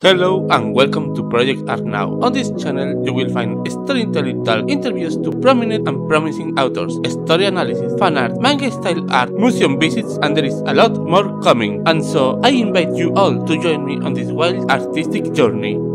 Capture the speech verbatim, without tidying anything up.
Hello and welcome to Project Art Now. On this channel, you will find storytelling talk, interviews to prominent and promising authors, story analysis, fan art, manga style art, museum visits, and there is a lot more coming. And so, I invite you all to join me on this wild artistic journey.